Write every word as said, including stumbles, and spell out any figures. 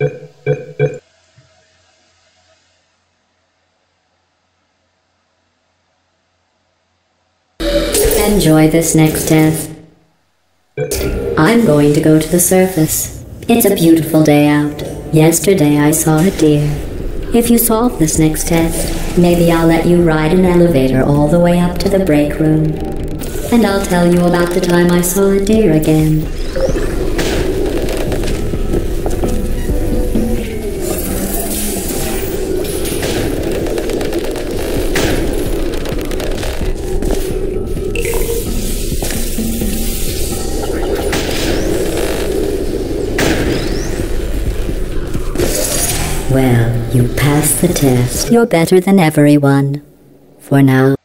Enjoy this next test. I'm going to go to the surface. It's a beautiful day out. Yesterday I saw a deer. If you solve this next test, maybe I'll let you ride an elevator all the way up to the break room. And I'll tell you about the time I saw a deer again. Well, you passed the test. You're better than everyone. For now.